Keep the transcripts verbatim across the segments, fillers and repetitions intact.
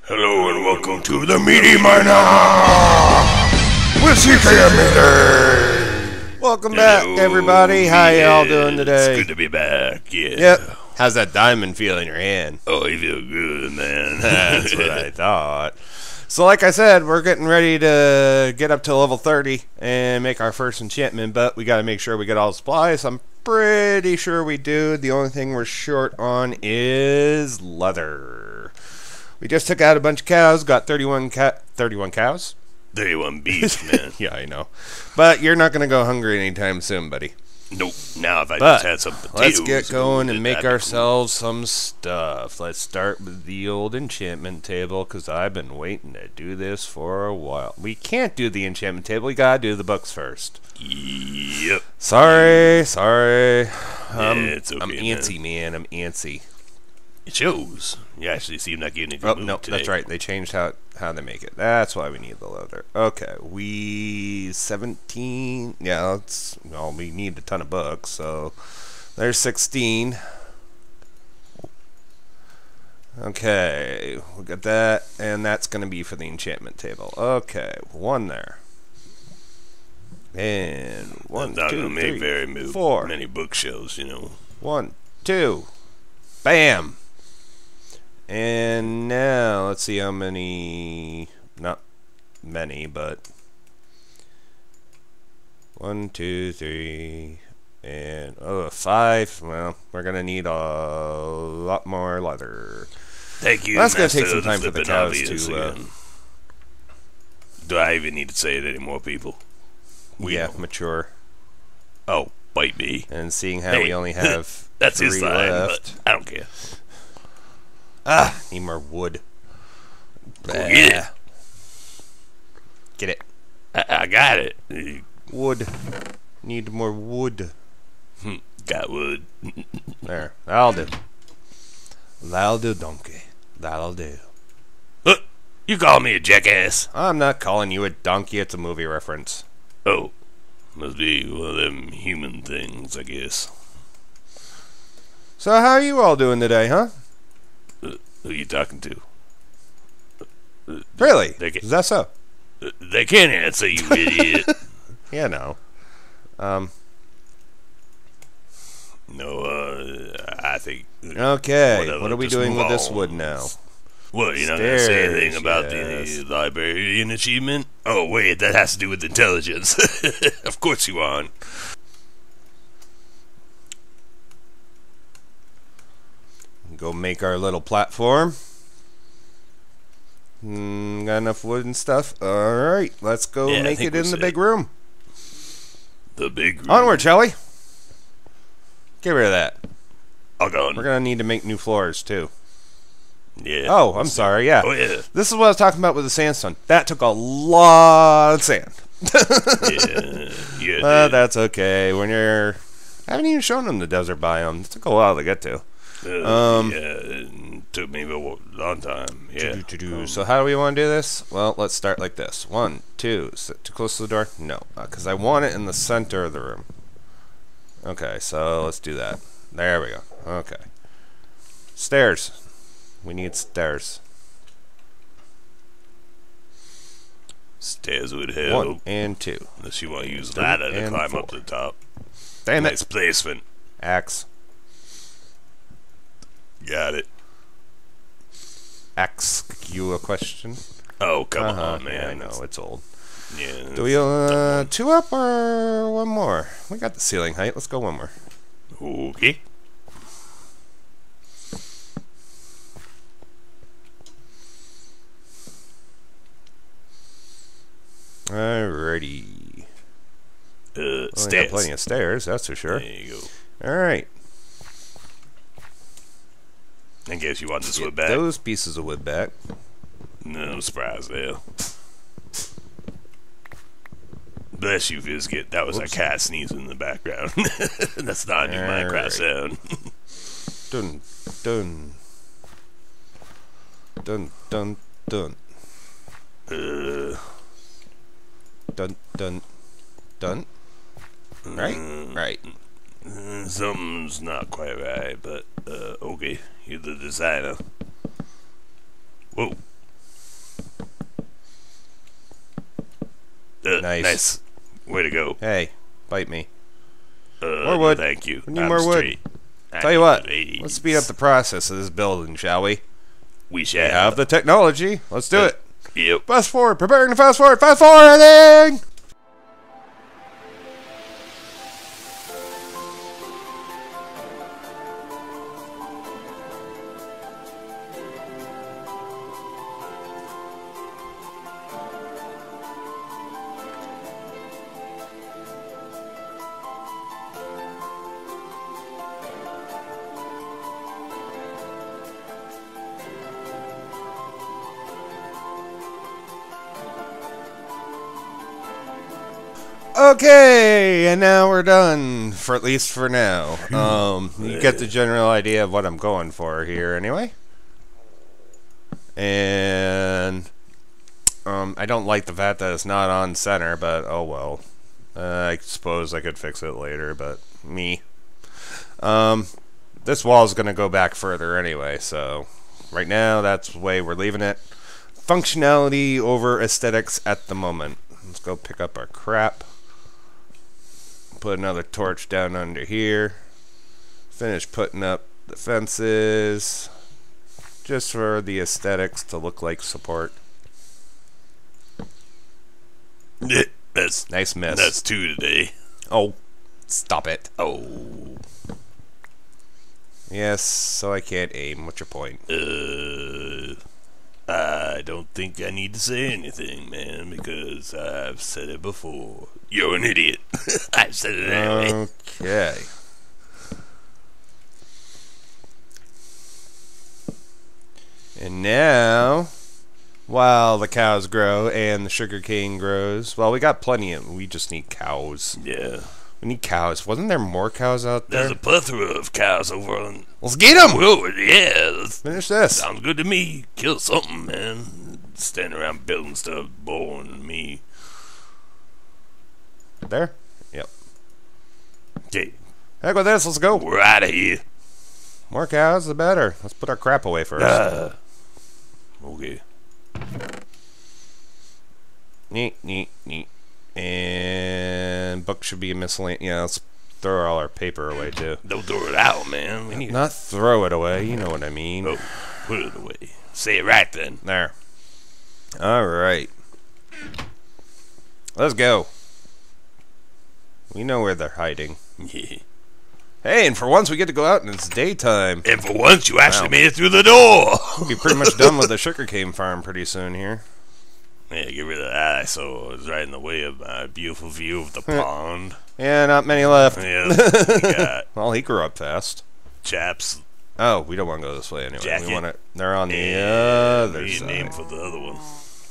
Hello and welcome to the Meaty Miner with C K and Meaty. Welcome back, everybody. How y'all doing today? It's good to be back. Yeah. Yep. How's that diamond feel in your hand? Oh, you feel good, man. That's what I thought. So, like I said, we're getting ready to get up to level thirty and make our first enchantment, but we got to make sure we get all the supplies. I'm pretty sure we do. The only thing we're short on is leather. We just took out a bunch of cows, got thirty-one ca- thirty-one cows? thirty-one beef, man. Yeah, I know. But you're not going to go hungry anytime soon, buddy. Nope. Now if I But just had some potatoes. let's get going and make that'd be ourselves some stuff. Let's start with the old enchantment table, because I've been waiting to do this for a while. We can't do the enchantment table. We gotta do the books first. cool. Yep. Sorry, sorry. Um, Yeah, it's okay, I'm man. antsy, man. I'm antsy. It shows. You actually seem like you need to Oh, move no, today. that's right. They changed how how they make it. That's why we need the leather. Okay, we seventeen. Yeah, that's well, we need a ton of books. So there's sixteen. Okay, we got that, and that's gonna be for the enchantment table. Okay, one there, and one, I'm not two, gonna make three, very move four. many bookshelves, you know. One, two, bam. And now, let's see how many, not many, but one, two, three, and oh, five. Well, we're going to need a lot more leather. Thank you. That's going to Master take some of time for the flippin' cows obvious to, uh, again. Do I even need to say it anymore, people? We yeah, know. mature. Oh, bite me. And seeing how Hey, we only have That's three his line, left. but I don't care. Ah, need more wood. Go get it. Get it. I, I got it. Wood. Need more wood. Got wood. There. That'll do. That'll do, donkey. That'll do. Look, you call me a jackass. I'm not calling you a donkey. It's a movie reference. Oh, must be one of them human things, I guess. So how are you all doing today, huh? Uh, who you talking to? Uh, Really? They can, Is that so? uh, they can't answer, you idiot. Yeah, no. Um. No, uh, I think... Okay. Whatever, What are we just doing move with this on. wood now? What, you're not going to say anything Stairs, about yes. the librarian achievement? Oh, wait, that has to do with intelligence. Of course you aren't. Go make our little platform. Mm, got enough wood and stuff? Alright, let's go Yeah, I make think it we're in the set. big room. The big room. Onward, shall we? Get rid of that. I'll go on. We're going to need to make new floors, too. Yeah. Oh, I'm sorry, yeah. Oh, yeah. This is what I was talking about with the sandstone. That took a lot of sand. Yeah. Yeah. Uh, dude. that's okay. When you're... I haven't even shown them the desert biome. It took a while to get to. Uh, um, yeah, it took me a long time. Yeah. Do-do-do-do. So how do we want to do this? Well, let's start like this. One, two. Sit too close to the door? No. Because I want it in the center of the room. Okay, so let's do that. There we go. Okay. Stairs. We need stairs. Stairs would help. One and two. Unless you want to use Three ladder to and climb four. up to the top. Damn Nice it. placement. Axe. Got it. Ask you a question? Oh, come Uh-huh, on, man. yeah, I know. It's old. Yeah. Do we, uh, two up or one more? We got the ceiling height. Let's go one more. Okay. Alrighty. Uh, Well, we got stairs. plenty of stairs, that's for sure. There you go. Alright. I guess you want this wood Get back. those pieces of wood back. No surprise there. Bless you, Biscuit. That was Whoops. a cat sneezing in the background. That's not a new Alright. Minecraft sound. Dun, dun. Dun, dun, dun. Uh, Dun, dun, dun. Right? mm, Right. uh, something's not quite right, but uh, okay. You're the designer. Whoa. Uh, Nice. Nice. Way to go. Hey, bite me. Uh, More wood. Thank you. We need I'm more wood. straight. I Tell you need what, the let's speed up the process of this building, shall we? We We shall. have the technology. Let's do Uh, it. Yep. Fast forward. Preparing to fast forward. Fast forwarding! Okay, and now we're done, for at least for now. Um, you get the general idea of what I'm going for here, anyway. And um, I don't like the fact that it's not on center, but oh well. Uh, I suppose I could fix it later, but me. Um, this wall is going to go back further anyway, so right now that's the way we're leaving it. Functionality over aesthetics at the moment. Let's go pick up our crap. Put another torch down under here. Finish putting up the fences. Just for the aesthetics to look like support. Yeah, That's Nice miss. that's two today. Oh, stop it. Oh. Yes, so I can't aim. What's your point? Uh. I don't think I need to say anything, man, because I've said it before. You're an idiot. I've said it anyway. Okay. And now, while the cows grow and the sugar cane grows, well, we got plenty of. We just need cows. Yeah. We need cows. Wasn't there more cows out there? There's a plethora of cows over on. Let's get them. Whoa, yeah. Let's, Finish this. sounds good to me. Kill something, man. Standing around building stuff, boring me. There. Yep. Okay, Heck with this. Let's go. we're out of here. More cows, the better. Let's put our crap away first. Uh, okay. Neat, neat, neat. And book should be a miscellaneous. Yeah, let's throw all our paper away too. Don't throw it out, man. We need Not throw it away. You know what I mean. Oh, put it away. Say it right then. There. All right. Let's go. We know where they're hiding. Yeah. Hey, and for once we get to go out and it's daytime. And for once, you actually Wow. made it through the door. We'll be pretty much done with the sugarcane farm pretty soon here. Yeah, get rid of that. I saw it was right in the way of my beautiful view of the pond. Yeah, not many left. Yeah, we got Well, he grew up fast. chaps. Oh, we don't want to go this way anyway. Jacket. We want to. They're on the And other we need a name side. for the other one.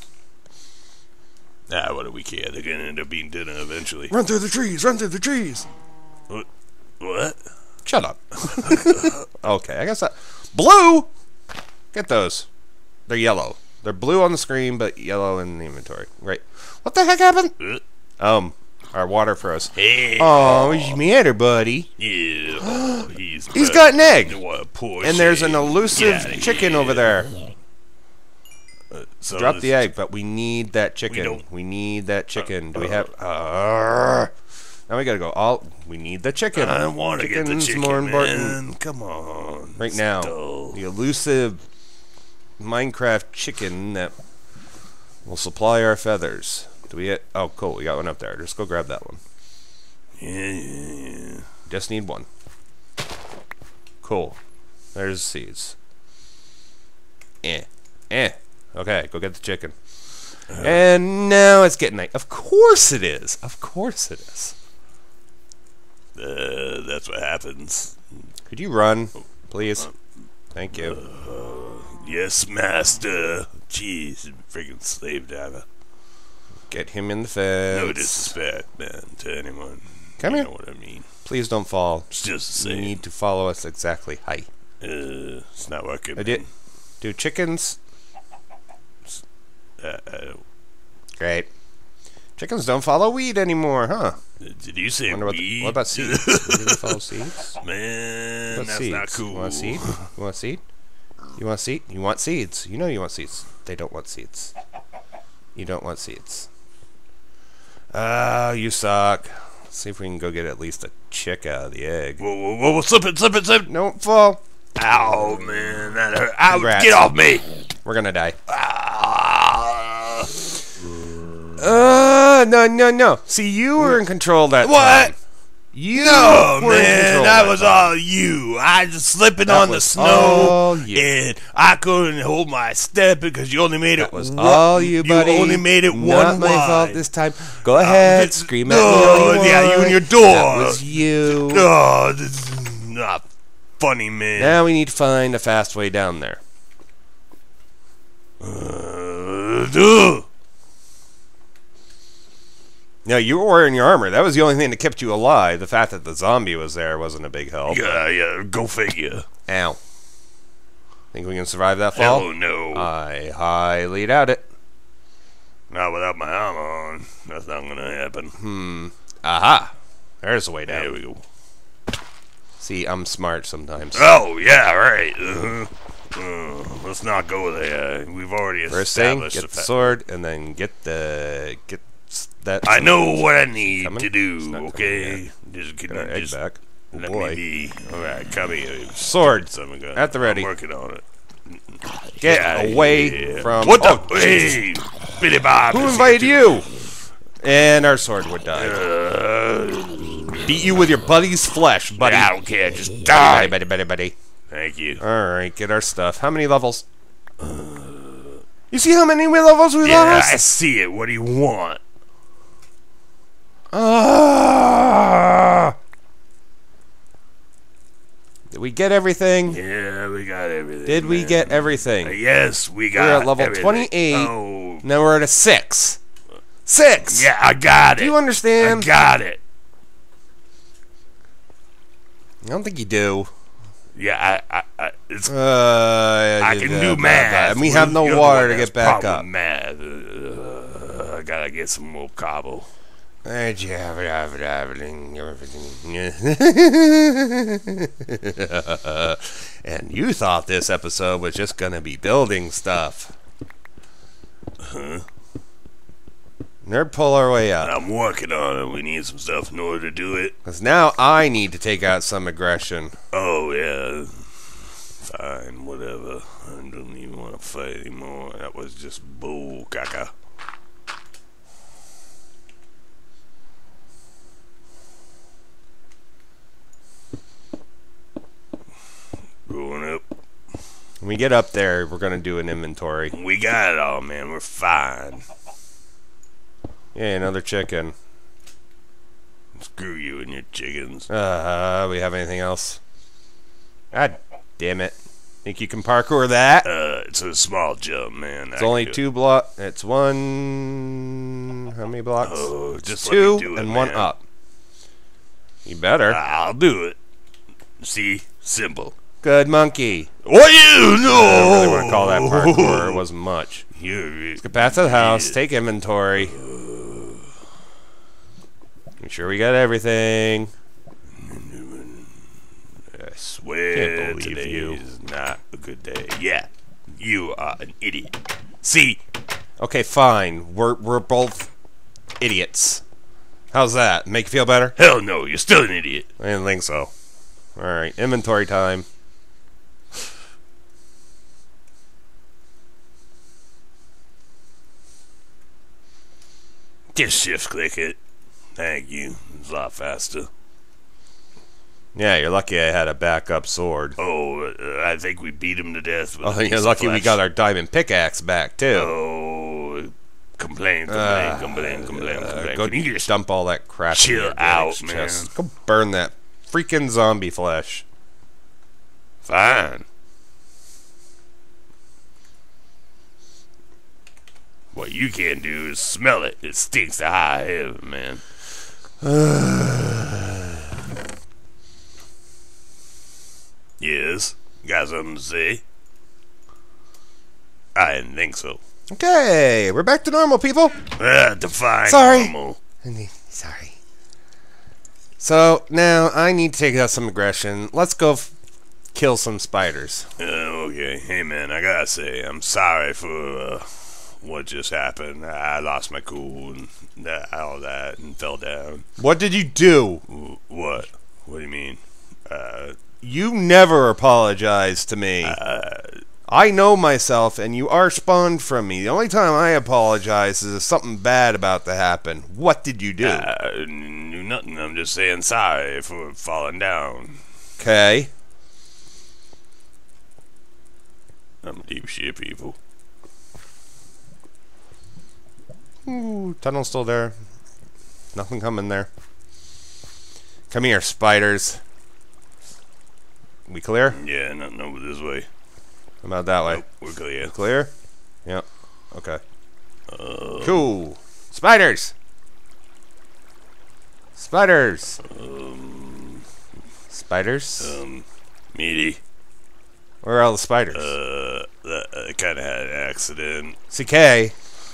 Ah, what do we care? They're gonna end up being dinner eventually. Run through the trees. Run through the trees. What? What? Shut up. Okay, I guess that. Blue! Get those. They're yellow. They're blue on the screen, but yellow in the inventory. Right. What the heck happened? Uh, Um, our water froze. Hey. Oh, you matter, buddy. Yeah. Oh, he's He's bad. got an egg. What a poor And there's an shit. elusive Get outta chicken here. over there. Uh, so Drop this- the egg, but we need that chicken. don't- We, need that chicken. Do we have? Uh, now we gotta go. All we need the chicken. I want to get the Chicken's chicken, more important man. Come on. right It's now. dull. The elusive Minecraft chicken that will supply our feathers. Do we hit? Oh, cool. We got one up there. Just go grab that one. Yeah, yeah, yeah. Just need one. Cool. There's seeds. Eh. Eh. Okay, go get the chicken. Uh, And now it's getting night. Of course it is. Of course it is. Uh, that's what happens. Could you run, please? Thank you. Uh, yes, master. Jeez, freaking slave driver. Get him in the fence. No disrespect, man, to anyone. Come you here. know what I mean. Please don't fall. It's just the You same. need to follow us exactly. Hi. Uh, it's not working. I did. Do chickens? Uh, uh, Great. Chickens don't follow weed anymore, huh? did you say Wonder what, weed? the, what about seeds? Do they follow seeds? Man, What that's seeds? not cool. You want a seed? You want a seed? You want seed? You want seeds? You know you want seeds. They don't want seeds. You don't want seeds. Ah, uh, you suck. Let's see if we can go get at least a chick out of the egg. Whoa, whoa, whoa, whoa, slip it, slip it, slip it. Don't fall. Ow, man, that hurt. Ow, Congrats. get off me. We're gonna die. Ah. Uh, no, no, no. See, you were in control that What? time. You No, were in man, control that that was time. all you. I just slipping That on the was snow, all you. and I couldn't hold my step because you only made That it. was one, all you, buddy. You only made it Not one my wide. fault this time. Go ahead, Uh, scream at no, me all you yeah, you want. and your door. That was you. Oh, this is not funny, man. Now we need to find a fast way down there. Uh, duh. No, you were wearing your armor. That was the only thing that kept you alive. The fact that the zombie was there wasn't a big help. Yeah, yeah, go figure. Ow. Think we can survive that fall? Hell no. I highly doubt it. Not without my armor on. That's not gonna happen. Hmm. Aha. There's a way down. There we go. See, I'm smart sometimes. Oh, yeah, right. Uh-huh. Uh, let's not go there. We've already First thing, established get the the fact. sword, and then get the get s- that. I know what I need Coming? to It's do, not coming okay? Just, Get can our you egg just back. Oh let boy. me be. Alright, come here. Sword Something good. at the ready. I'm working on it. Get Yeah, away yeah. from. What the? Oh, Hey! Bitty Bob. who invited you? And our sword would die. Uh, Beat you with your buddy's flesh, buddy. I don't care. Just Buddy, die. buddy, buddy, buddy. Thank you. Alright, get our stuff. How many levels? You see how many levels we Yeah, I lost? see it. What do you want? Ah! Did we get everything? Yeah, we got everything. Did we man. get Uh, everything? yes, we got We're at level everything. twenty-eight. Oh. Now we're at a six. Six! Yeah, I got it. Do you understand? I got it. I don't think you do. Yeah, I, I, I it's Uh, I can do math. And we have no You're the water one to that's get back problem up. with Math. Uh, I gotta get some more cobble. And you thought this episode was just gonna be building stuff. Huh? Nerd, pull our way up. I'm working on it. We need some stuff in order to do it. Because now I need to take out some aggression. Oh yeah, fine, whatever. I don't even want to fight anymore. That was just bull caca. Going up. When we get up there, we're gonna do an inventory. We got it all, man. We're fine. Yeah, another chicken. Screw you and your chickens. Uh, we have anything else? God damn it. Think you can parkour that? Uh, it's a small jump, man. It's only two block. It's one. How many blocks? Oh, just two let me do it, and one man. up. You better. I'll do it. See? Simple. Good monkey. What you know? I don't really want to call that parkour. It wasn't much. You're, Let's get back to the house. Take inventory. Make sure we got everything. I swear Can't believe today you. is not a good day. Yeah, you are an idiot. See? Okay, fine. We're we're both idiots. How's that? Make you feel better? Hell no, you're still an idiot. I didn't think so. All right, inventory time. Just shift click it. Thank you. It's a lot faster. Yeah, you're lucky I had a backup sword. Oh, uh, I think we beat him to death. With Oh, a piece you're of lucky we flesh. got our diamond pickaxe back too. Oh, complain, complain, Uh, complain, complain, Uh, complain. go Can you just dump all that crap. in chill your out, Greg's man? chest. Go burn that freaking zombie flesh. Fine. What you can't do is smell it. It stinks to high heaven, man. Yes? Got something to say? I didn't think so. Okay, we're back to normal, people. Ah, define Sorry. normal. Sorry. So now I need to take out some aggression. Let's go f kill some spiders. Uh, okay. Hey, man, I gotta say, I'm sorry for uh, what just happened. I lost my cool and that, all that and fell down. What did you do? What? What do you mean? Uh, you never apologize to me. Uh, I know myself, and you are spawned from me. The only time I apologize is if something bad about to happen. What did you do? Uh, knew nothing. I'm just saying sorry for falling down. Okay. I'm deep shit, people. Ooh, tunnel's still there. Nothing coming there. Come here, spiders. We clear? Yeah, nothing over this way. How about that way? Nope, we're clear. Clear? Yep. Okay. Uh, Cool. Spiders! Spiders! Um, Spiders? um, Meaty. Where are all the spiders? Uh, I kind of had an accident. C K,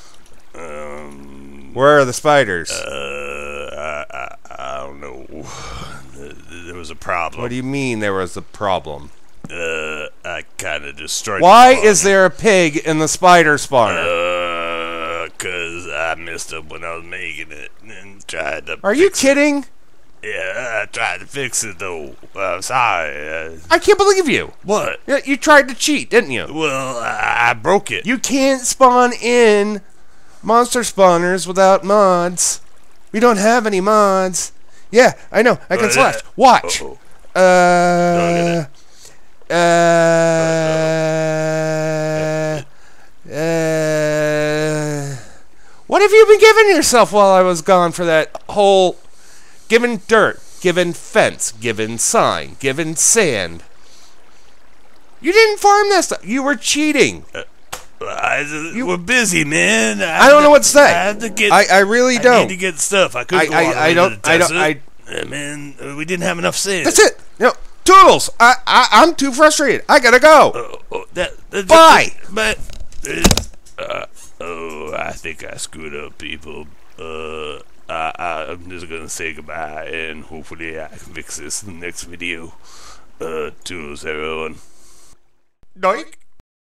Um, where are the spiders? uh, I, I, I don't know. There was a problem. What do you mean there was a problem? Uh, I kind of destroyed. Why the is there a pig in the spider spawner? Uh, cause I messed up when I was making it and tried to. Are you fix kidding? It. Yeah, I tried to fix it though. I'm sorry. Uh, I can't believe you. what? Yeah, you tried to cheat, didn't you? Well, I, I broke it. You can't spawn in monster spawners without mods. We don't have any mods. Yeah, I know. I can Uh, slash. Watch. Uh-oh. Uh. Uh. Uh. What have you been giving yourself while I was gone for that whole given dirt, given fence, given sign, given sand? You didn't farm that stuff. You were cheating. Uh, I, you were busy, man. I, I don't know what to say. I had to get. I, I really I don't. need to get stuff. I couldn't I- go all I- the I way don't- to the I don't- desert. I- Uh, man, uh, we didn't have enough sand. That's it. You know, Toodles, I, I, I'm too frustrated. I gotta go. Oh, oh, that, that, Bye. But, uh, oh, I think I screwed up, people. Uh, I, I, I'm just gonna say goodbye, and hopefully I can fix this in the next video. Uh, toodles, everyone. Doink.